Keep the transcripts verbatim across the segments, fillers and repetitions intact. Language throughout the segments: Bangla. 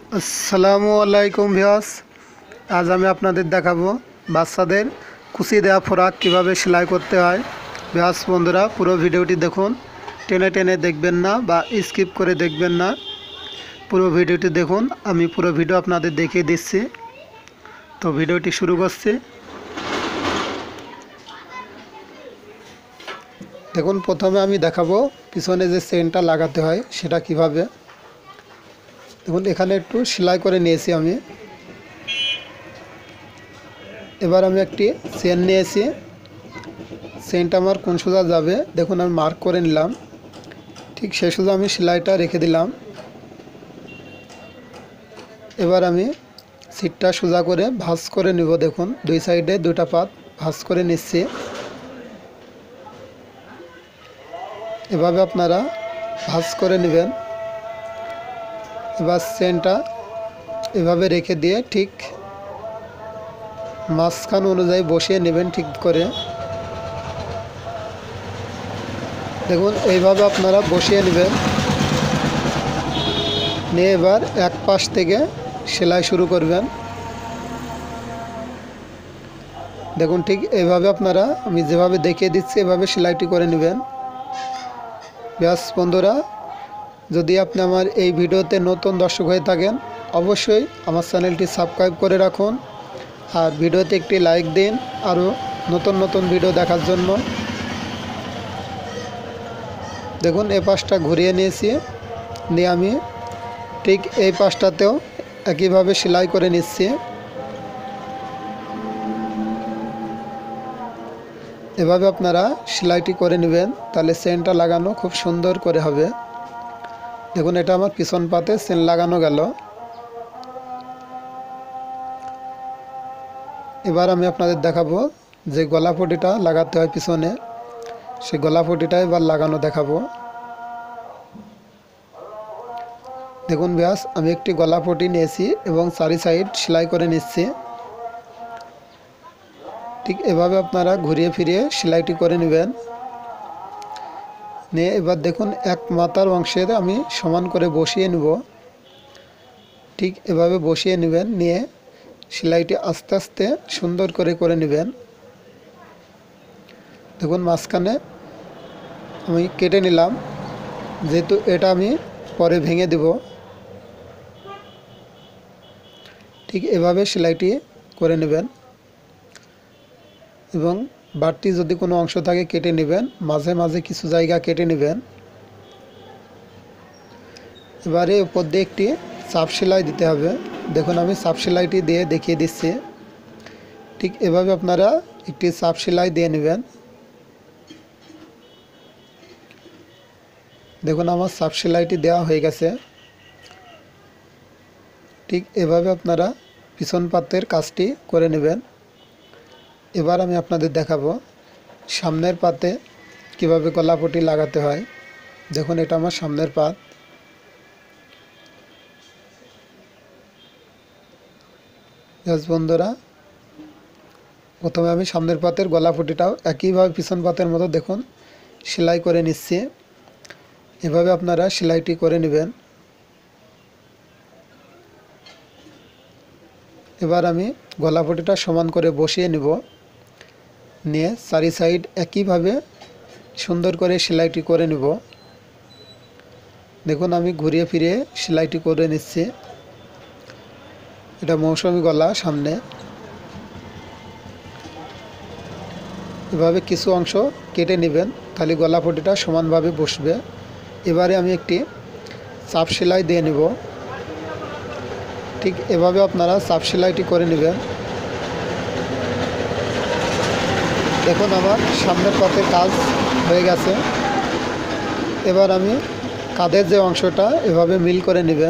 আসসালামু আলাইকুম ভিউয়ার্স। আজ আমি আপনাদের দেখাবো বাচ্চাদের কুচি দেওয়া ফ্রক কীভাবে সেলাই করতে হয়। ভিউয়ার্স বন্ধুরা, পুরো ভিডিওটি দেখুন, টেনে টেনে দেখবেন না বা স্কিপ করে দেখবেন না, পুরো ভিডিওটি দেখুন। আমি পুরো ভিডিও আপনাদের দেখিয়ে দিচ্ছি। তো ভিডিওটি শুরু করছি। দেখুন, প্রথমে আমি দেখাবো পিছনে যে চেনটা লাগাতে হয় সেটা কিভাবে। দেখুন, এখানে একটু সেলাই করে নিয়েছি আমি। এবার আমি একটি চেন নিয়েছি, চেনটা আমার কোন সোজা যাবে দেখুন আমি মার্ক করে নিলাম। ঠিক সেই সোজা আমি সেলাইটা রেখে দিলাম। এবার আমি সিটটা সোজা করে ভাঁজ করে নিব। দেখুন, দুই সাইডে দুইটা পাত ভাঁজ করে নিচ্ছি। এভাবে আপনারা ভাঁজ করে নেবেন। এবার চেনটা এভাবে রেখে দিয়ে ঠিক মাঝখান অনুযায়ী বসিয়ে নেবেন ঠিক করে। দেখুন, এইভাবে আপনারা বসিয়ে নেবেন। নিয়ে এবার এক পাশ থেকে সেলাই শুরু করবেন। দেখুন, ঠিক এইভাবে আপনারা আমি যেভাবে দেখিয়ে দিচ্ছি এভাবে সেলাইটি করে নেবেন। ব্যাস বন্ধুরা, যদি আপনি আমার এই ভিডিওতে নতুন দর্শক হয়ে থাকেন অবশ্যই আমার চ্যানেলটি সাবস্ক্রাইব করে রাখুন, আর ভিডিওতে একটি লাইক দিন আরও নতুন নতুন ভিডিও দেখার জন্য। দেখুন, এই পাশটা ঘুরিয়ে নিয়েছি, নিয়ে আমি ঠিক এই পাশটাতেও একইভাবে সেলাই করে নিচ্ছি। এভাবে আপনারা সেলাইটি করে নেবেন, তাহলে চেনটা লাগানো খুব সুন্দর করে হবে। দেখুন, এটা আমার পিছন পাতে চেন লাগানো গেল। এবার আমি আপনাদের দেখাবো যে গলাপটিটা লাগাতে হয় পিছনে, সেই গলাপটিটা এবার লাগানো দেখাবো। দেখুন ব্যাস, আমি একটি গলাপটি নিয়েছি এবং চারি সাইড সেলাই করে নিচ্ছি। ঠিক এভাবে আপনারা ঘুরিয়ে ফিরিয়ে সেলাইটি করে নেবেন। নিয়ে এবার দেখুন এক মাথার অংশে আমি সমান করে বসিয়ে নেব। ঠিক এভাবে বসিয়ে নেবেন, নিয়ে সেলাইটি আস্তে আস্তে সুন্দর করে করে নেবেন। দেখুন, মাঝখানে আমি কেটে নিলাম, যেহেতু এটা আমি পরে ভেঙে দেব। ঠিক এভাবে সেলাইটি করে নেবেন এবং বাড়তি যদি কোনো অংশ থাকে কেটে নেবেন, মাঝে মাঝে কিছু জায়গা কেটে নেবেন। এবারে উপর দিয়ে একটি চাপ সেলাই দিতে হবে। দেখুন, আমি চাপ সেলাইটি দিয়ে দেখিয়ে দিচ্ছি। ঠিক এভাবে আপনারা একটি চাপ সেলাই দিয়ে নেবেন। দেখুন, আমার চাপ সেলাইটি দেওয়া হয়ে গেছে। ঠিক এভাবে আপনারা পিছন পাতের কাজটি করে নেবেন। এবার আমি আপনাদের দেখাবো সামনের পাতে কিভাবে গলাপটি লাগাতে হয়। দেখুন, এটা আমার সামনের পাত। বন্ধুরা, প্রথমে আমি সামনের পাতের গলাপটিটাও একইভাবে পিছন পাতের মতো দেখুন সেলাই করে নিচ্ছি। এভাবে আপনারা সেলাইটি করে নেবেন। এবার আমি গলাপটিটা সমান করে বসিয়ে নেব, নিয়ে চারি সাইড একইভাবে সুন্দর করে সেলাইটি করে নেব। দেখুন, আমি ঘুরিয়ে ফিরিয়ে সেলাইটি করে নিচ্ছি। এটা মৌসুমি গলা সামনে। এভাবে কিছু অংশ কেটে নেবেন, তাহলে গলাপটিটা সমানভাবে বসবে। এবারে আমি একটি চাপ সেলাই দিয়ে নেব। ঠিক এভাবে আপনারা চাপ সেলাইটি করে নেবেন। দেখুন, আমার সামনের পাতের কাজ হয়ে গেছে। এবার আমি কাঁধের যে অংশটা এভাবে মিল করে নেবেন।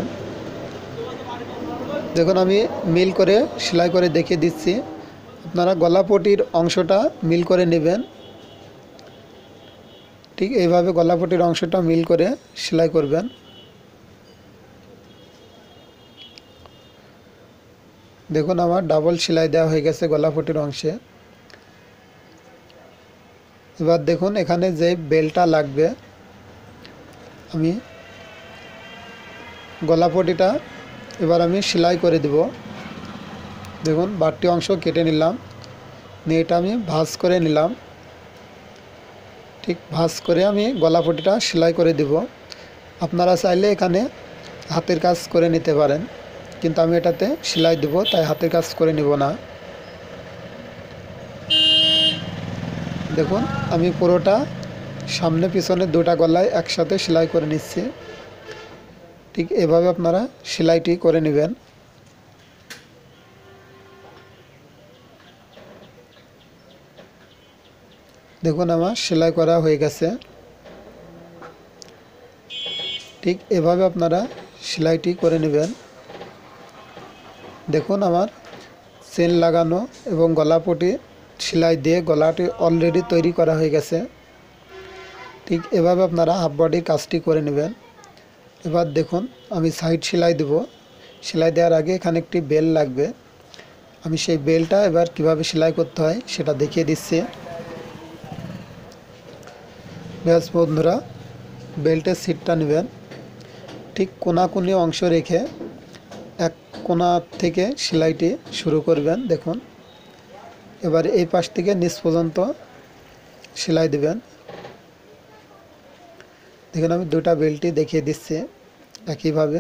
দেখুন, আমি মিল করে সেলাই করে দেখিয়ে দিচ্ছি। আপনারা গলাপটির অংশটা মিল করে নেবেন। ঠিক এইভাবে গলাপটির অংশটা মিল করে সেলাই করবেন। দেখুন, আমার ডাবল সেলাই দেওয়া হয়ে গেছে গলাপটির অংশে। এবার দেখুন, এখানে যে বেলটা লাগবে আমি গলাপটিটা এবার আমি সেলাই করে দেব। দেখুন বাড়তি অংশ কেটে নিলাম, নিয়ে এটা আমি ভাঁজ করে নিলাম। ঠিক ভাঁজ করে আমি গলাপটিটা সেলাই করে দেব। আপনারা চাইলে এখানে হাতের কাজ করে নিতে পারেন, কিন্তু আমি এটাতে সেলাই দেব, তাই হাতের কাজ করে নিব না। দেখুন আমি পুরোটা সামনে পিছনে দুটা গলায় একসাথে সেলাই করে নিচ্ছি। ঠিক এভাবে আপনারা সেলাইটি করে নেবেন। দেখুন আমার সেলাই করা হয়ে গেছে। ঠিক এভাবে আপনারা সেলাইটি করে নেবেন। দেখুন আমার চেন লাগানো এবং গলাপটি সেলাই দিয়ে গলাটি অলরেডি তৈরি করা হয়ে গেছে। ঠিক এভাবে আপনারা হাফ বডির কাজটি করে নেবেন। এবার দেখুন আমি সাইড সেলাই দেব। সেলাই দেওয়ার আগে এখানে একটি বেল লাগবে। আমি সেই বেলটা এবার কিভাবে সেলাই করতে হয় সেটা দেখিয়ে দিচ্ছি। ব্যাস বন্ধুরা, বেল্টের সিটটা নেবেন, ঠিক কোনাকুনি অংশ রেখে এক কোনা থেকে সেলাইটি শুরু করবেন। দেখুন এবার এই পাশ থেকে নিচ পর্যন্ত সেলাই দেবেন। দেখুন আমি দুটা বেল্টই দেখিয়ে দিচ্ছি একইভাবে।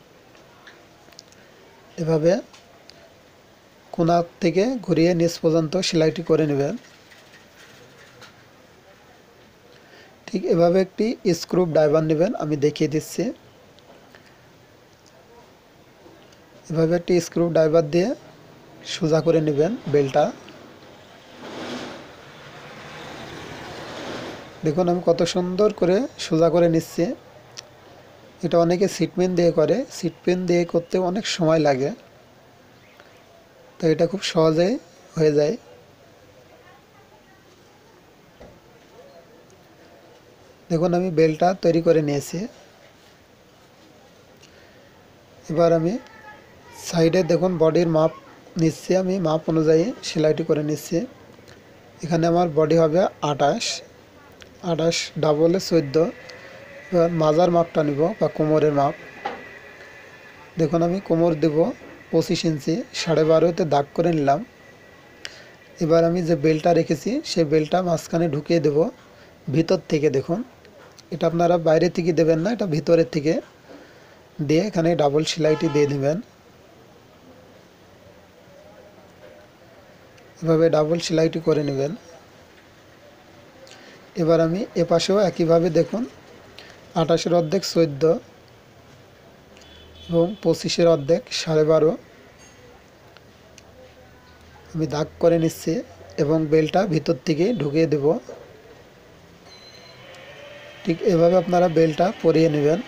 এভাবে কোনা থেকে ঘুরিয়ে নিচ পর্যন্ত সেলাইটি করে নেবেন। ঠিক এভাবে একটি স্ক্রু ড্রাইভার নেবেন, আমি দেখিয়ে দিচ্ছি। এভাবে একটি স্ক্রু ড্রাইভার দিয়ে সোজা করে নেবেন বেলটা। দেখুন আমি কত সুন্দর করে সোজা করে নিচ্ছি। এটা অনেকে সিট পেন দিয়ে করে, সিট পেন দিয়ে করতে অনেক সময় লাগে, তো এটা খুব সহজেই হয়ে যায়। দেখুন আমি বেলটা তৈরি করে নিয়েছি। এবার আমি সাইডে দেখুন বডির মাপ নিচ্ছি, আমি মাপ অনুযায়ী সেলাইটি করে নিচ্ছি। এখানে আমার বডি হবে আঠাশ, আঠাশ ডাবলে চোদ্দো। এবার মাজার মাপটা নিব বা কোমরের মাপ। দেখুন আমি কোমর দেব পঁচিশ ইঞ্চি, সাড়ে বারোতে দাগ করে নিলাম। এবার আমি যে বেলটা রেখেছি সেই বেলটা মাঝখানে ঢুকিয়ে দেব ভিতর থেকে। দেখুন এটা আপনারা বাইরে থেকে দেবেন না, এটা ভিতরের থেকে দিয়ে এখানে ডাবল সেলাইটি দিয়ে দেবেন। এভাবে ডাবল সেলাইটি করে নেবেন। এবার আমি এপাশেও একইভাবে দেখুন আঠাশের অর্ধেক চোদ্দ এবং পঁচিশের অর্ধেক সাড়ে বারো আমি দাগ করে নিচ্ছি এবং বেলটা ভিতর থেকে ঢুকিয়ে দেব। ঠিক এভাবে আপনারা বেলটা পরিয়ে নেবেন।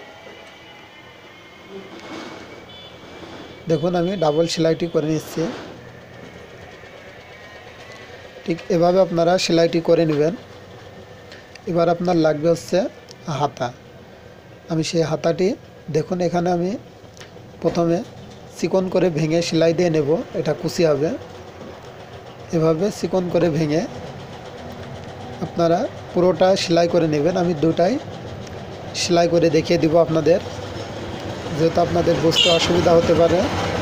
দেখুন আমি ডাবল সেলাইটি করে নিচ্ছি। ঠিক এভাবে আপনারা সেলাইটি করে নেবেন। এবার আপনার লাগবে হচ্ছে হাতা। আমি সেই হাতাটি দেখুন এখানে আমি প্রথমে চিকন করে ভেঙে সেলাই দিয়ে নেব, এটা কুচি হবে। এভাবে চিকন করে ভেঙে আপনারা পুরোটা সেলাই করে নেবেন। আমি দুটাই সেলাই করে দেখিয়ে দিব আপনাদের, যেহেতু আপনাদের বুঝতে অসুবিধা হতে পারে।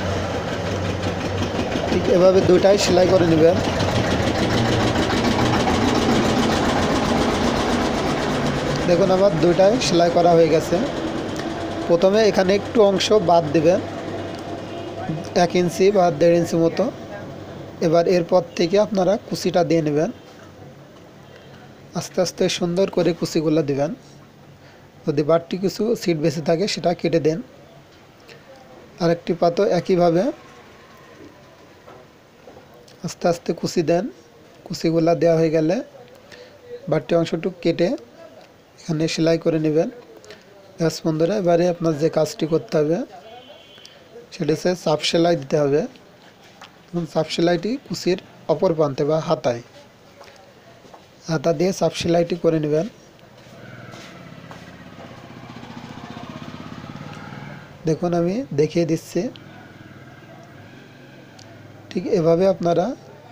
ঠিক এভাবে দুটাই সেলাই করে নেবেন। দেখুন আমার দুইটাই সেলাই করা হয়ে গেছে। প্রথমে এখানে একটু অংশ বাদ দিবেন, এক ইঞ্চি বা দেড় ইঞ্চি মতো। এবার এরপর থেকে আপনারা কুচিটা দিয়ে নেবেন। আস্তে আস্তে সুন্দর করে কুচিগুলো দিবেন। যদি বাড়তি কিছু সিট বেঁচে থাকে সেটা কেটে দেন। আরেকটি পাতো একইভাবে আস্তে আস্তে কুচি দেন। কুচিগুলা দেওয়া হয়ে গেলে বাড়তি অংশটুকু কেটে এখানে সেলাই করে নেবেন। ব্যাস বন্ধুরা, এবারে আপনার যে কাজটি করতে হবে সেটা হচ্ছে চাপ সেলাই দিতে হবে। এবং চাপ সেলাইটি কুচির অপর প্রান্তে বা হাতায়, হাতা দিয়ে চাপ সেলাইটি করে নেবেন। দেখুন আমি দেখিয়ে দিচ্ছি। ঠিক এভাবে আপনারা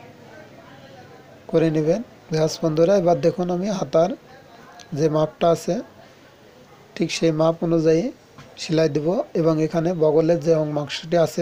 করে নেবেন। ব্যাস বন্ধুরা, এবার দেখুন আমি হাতার যে মাপটা আছে ঠিক সেই মাপ অনুযায়ী সেলাই দেব এবং এখানে বগলের যে অংশটি আছে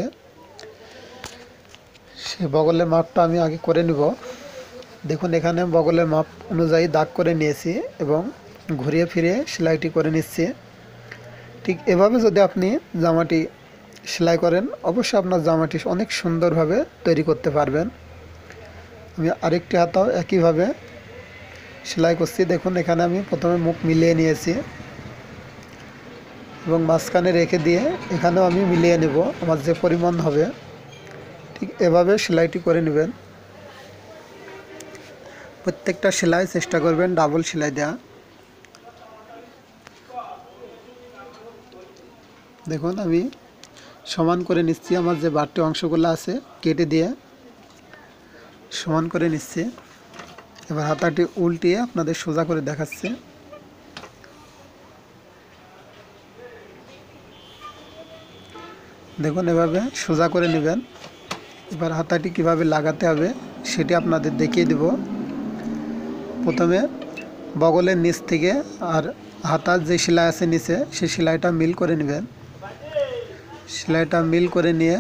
সেই বগলের মাপটা আমি আগে করে নিব। দেখুন এখানে বগলের মাপ অনুযায়ী দাগ করে নিয়েছি এবং ঘুরিয়ে ফিরে সেলাইটি করে নিচ্ছি। ঠিক এভাবে যদি আপনি জামাটি সেলাই করেন অবশ্যই আপনার জামাটি অনেক সুন্দরভাবে তৈরি করতে পারবেন। আমি আরেকটি হাতাও একইভাবে সেলাই করছি। দেখুন এখানে আমি প্রথমে মুখ মিলিয়ে নিয়েছি এবং মাঝখানে রেখে দিয়ে এখানেও আমি মিলিয়ে নেব আমার যে পরিমাণ হবে। ঠিক এভাবে সেলাইটি করে নেবেন। প্রত্যেকটা সেলাই চেষ্টা করবেন ডাবল সেলাই দেওয়া। দেখুন আমি সমান করে নিচ্ছি, আমার যে বাড়তি অংশগুলো আছে কেটে দিয়ে সমান করে নিচ্ছি। এবার হাতাটি উল্টিয়ে আপনাদের সোজা করে দেখাচ্ছি। দেখুন এভাবে সোজা করে নেবেন। এবার হাতাটি কিভাবে লাগাতে হবে সেটি আপনাদের দেখিয়ে দেব। প্রথমে বগলের নিচ থেকে আর হাতার যে সেলাই আছে নিচে সেই সেলাইটা মিল করে নেবেন। সেলাইটা মিল করে নিয়ে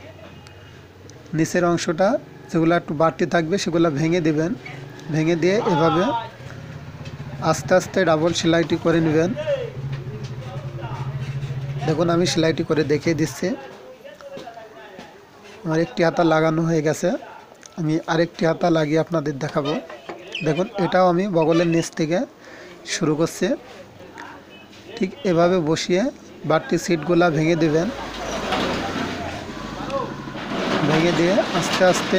নিচের অংশটা যেগুলো একটু বাড়তি থাকবে সেগুলো ভেঙে দেবেন। ভেঙে দিয়ে এভাবে আস্তে আস্তে ডাবল সেলাইটি করে নেবেন। দেখুন আমি সেলাইটি করে দেখিয়ে দিচ্ছি। আমার একটি হাতা লাগানো হয়ে গেছে, আমি আরেকটি হাতা লাগিয়ে আপনাদের দেখাবো। দেখুন এটাও আমি বগলের নিচ থেকে শুরু করছি। ঠিক এভাবে বসিয়ে বাড়তি সিটগুলা ভেঙে দেবেন। ভেঙে দিয়ে আস্তে আস্তে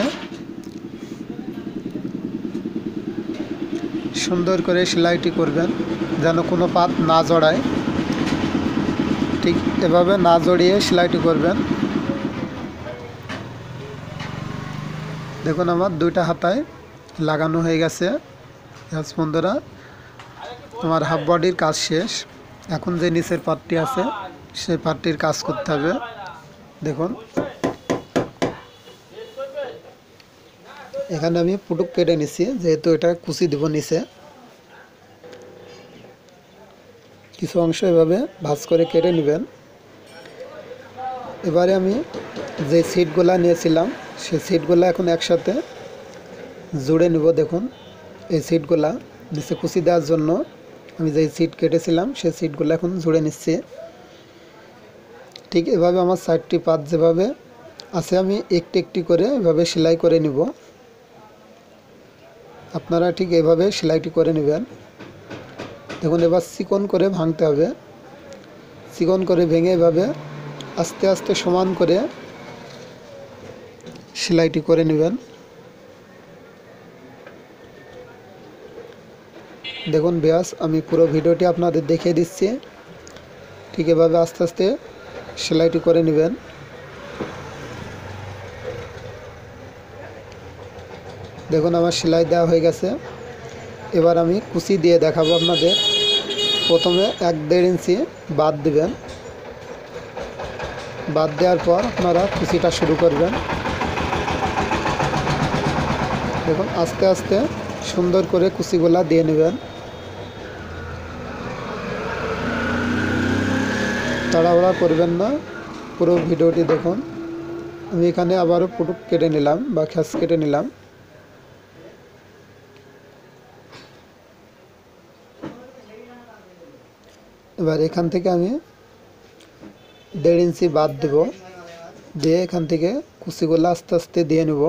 সুন্দর করে সেলাইটি করবেন যেন কোনো পাত না জড়ায়। ঠিক এভাবে না জড়িয়ে সেলাইটি করবেন। দেখুন আমার দুইটা হাতায় লাগানো হয়ে গেছে। বন্ধুরা আমার হাফ বডির কাজ শেষ, এখন যে নিচের পার্টটি আছে সেই পার্টটির কাজ করতে হবে। দেখুন এখানে আমি পুটুক কেটে নিচ্ছি, যেহেতু এটা কুচি দিব নিচে। কিছু অংশ এভাবে ভাঁজ করে কেটে নেবেন। এবারে আমি যে সিটগুলা নিয়েছিলাম সেই সিটগুলা এখন একসাথে জুড়ে নেব। দেখুন এই সিটগুলা নিচে কুচি দেওয়ার জন্য আমি যে সিট কেটেছিলাম সেই সিটগুলো এখন জুড়ে নিচ্ছি। ঠিক এভাবে আমার সাইডটি পাত যেভাবে আছে আমি একটি একটি করে এভাবে সেলাই করে নিব। আপনারা ঠিক এভাবে সেলাইটি করে নেবেন। দেখুন এবার চিকন করে ভাঙতে হবে। চিকন করে ভেঙে এভাবে আস্তে আস্তে সমান করে সেলাইটি করে নেবেন। দেখুন ব্যাস আমি পুরো ভিডিওটি আপনাদের দেখিয়ে দিচ্ছি। ঠিক এভাবে আস্তে আস্তে সেলাইটি করে নেবেন। দেখুন আমার সেলাই দেওয়া হয়ে গেছে। এবার আমি কুচি দিয়ে দেখাবো আপনাদের। প্রথমে এক দেড় ইঞ্চি বাদ দিবেন। বাদ দেওয়ার পর আপনারা কুচিটা শুরু করবেন। দেখুন আস্তে আস্তে সুন্দর করে কুচিগুলা দিয়ে নেবেন। তাড়াহুড়া করবেন না, পুরো ভিডিওটি দেখুন। আমি এখানে আবারও পুটুক কেটে নিলাম বা খ্যাস কেটে নিলাম। এবার এখান থেকে আমি দেড় ইঞ্চি বাদ দেব, দিয়ে এখান থেকে কুচিগুলো আস্তে আস্তে দিয়ে নেব।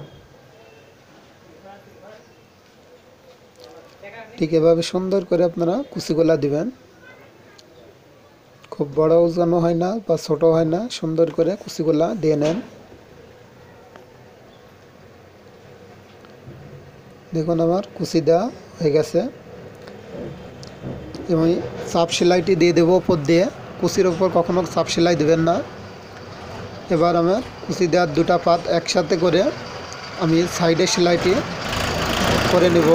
ঠিক এভাবে সুন্দর করে আপনারা কুচিগুলা দিবেন। খুব বড় ওজনও হয় না বা ছোট হয় না, সুন্দর করে কুচিগুলা দিয়ে নেন। দেখুন আমার কুচি দেওয়া হয়ে গেছে এবং চাপ সেলাইটি দিয়ে দেবো উপর দিয়ে। কুচির ওপর কখনো চাপ সেলাই দেবেন না। এবার আমার কুচি দেওয়ার দুটা পাত একসাথে করে আমি সাইডে সেলাইটি করে নেব।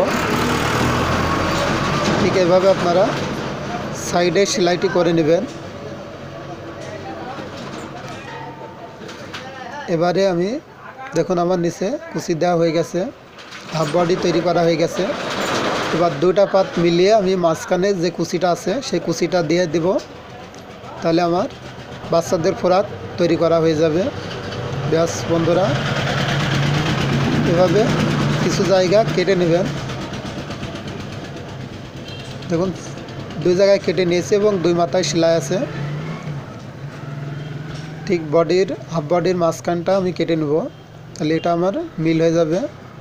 ঠিক এভাবে আপনারা সাইডে সেলাইটি করে নেবেন। এবারে আমি দেখুন আমার নিচে কুচি দেওয়া হয়ে গেছে, হাফ বডি তৈরি করা হয়ে গেছে। এবার দুটা পাত মিলিয়ে আমি মাঝখানে যে কুচিটা আছে সেই কুচিটা দিয়ে দেব তাহলে আমার বাচ্চাদের ফ্রক তৈরি করা হয়ে যাবে। ব্যাস বন্ধুরা, এভাবে কিছু জায়গা কেটে নেবেন। দেখুন দুই জায়গায় কেটে নিয়েছি এবং দুই মাথায় সেলাই আছে। ঠিক বডির হাফ বডির মাঝখানটা আমি কেটে নেব, তাহলে এটা আমার মিল হয়ে যাবে।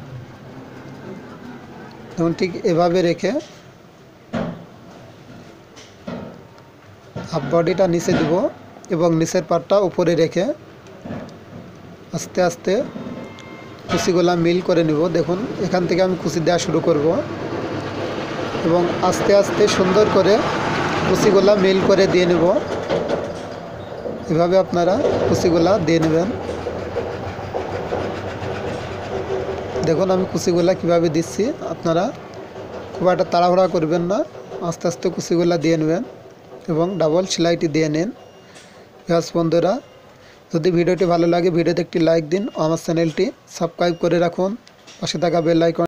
দেখুন ঠিক এভাবে রেখে হাফ বডিটা নিচে দেব এবং নিচের পাটটা উপরে রেখে আস্তে আস্তে কুচিগুলা মিল করে নেব। দেখুন এখান থেকে আমি কুচি দেওয়া শুরু করব এবং আস্তে আস্তে সুন্দর করে কুচিগুলা মিল করে দিয়ে নেব। এভাবে আপনারা কুচিগুলা দিয়ে নেবেন। দেখুন আমি কুচিগুলা কিভাবে দিচ্ছি, আপনারা খুব একটা তাড়াহুড়া করবেন না, আস্তে আস্তে কুচিগুলা দিয়ে নেবেন এবং ডাবল সেলাইটি দিয়ে নেন। ব্যাস বন্ধুরা, যদি ভিডিওটি ভালো লাগে ভিডিওতে একটি লাইক দিন, আমার চ্যানেলটি সাবস্ক্রাইব করে রাখুন, পাশে থাকা বেল আইকন